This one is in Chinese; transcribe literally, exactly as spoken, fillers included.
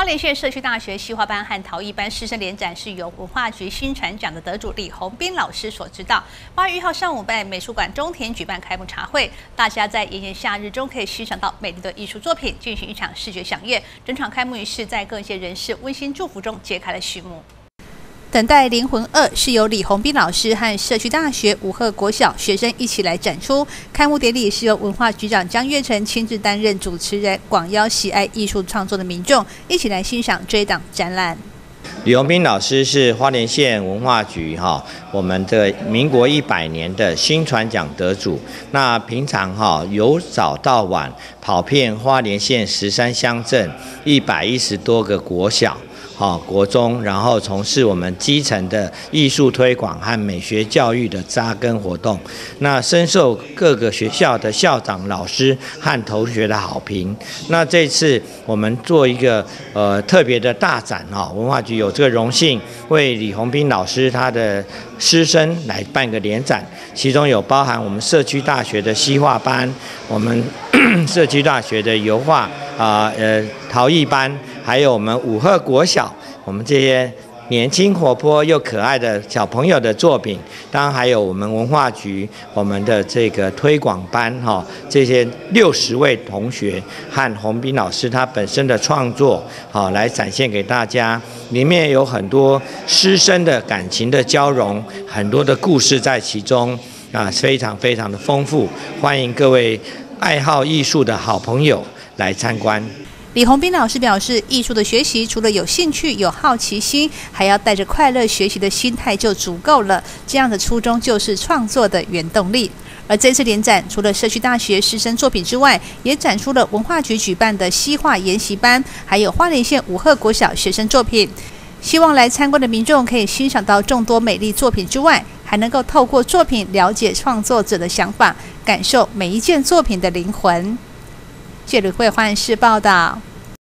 莲县社区大学西画班和陶艺班师生联展是由文化局新传奖的得主李宏斌老师所指导。八月一号上午在美术馆中田举办开幕茶会，大家在炎炎夏日中可以欣赏到美丽的艺术作品，进行一场视觉飨宴。整场开幕仪式在各界人士温馨祝福中揭开了序幕。 等待灵魂二是由李宏斌老师和社区大学五鹤国小学生一起来展出。开幕典礼是由文化局长江月成亲自担任主持人，广邀喜爱艺术创作的民众一起来欣赏这一档展览。 李宏斌老师是花莲县文化局哈我们的民国一百年的新传奖得主。那平常哈由早到晚跑遍花莲县十三乡镇一百一十多个国小。 好，国中，然后从事我们基层的艺术推广和美学教育的扎根活动，那深受各个学校的校长、老师和同学的好评。那这次我们做一个呃特别的大展哈，文化局有这个荣幸为李宏斌老师他的师生来办个联展，其中有包含我们社区大学的西画班，我们社区大学的油画啊呃陶艺班。 还有我们五鹤国小，我们这些年轻活泼又可爱的小朋友的作品，当然还有我们文化局我们的这个推广班哈，这些六十位同学和宏斌老师他本身的创作，好来展现给大家。里面有很多师生的感情的交融，很多的故事在其中啊，非常非常的丰富。欢迎各位爱好艺术的好朋友来参观。 李宏斌老师表示，艺术的学习除了有兴趣、有好奇心，还要带着快乐学习的心态就足够了。这样的初衷就是创作的原动力。而这次联展，除了社区大学师生作品之外，也展出了文化局举办的西画研习班，还有花莲县五鹤国小学生作品。希望来参观的民众可以欣赏到众多美丽作品之外，还能够透过作品了解创作者的想法，感受每一件作品的灵魂。谢吕慧焕视报道。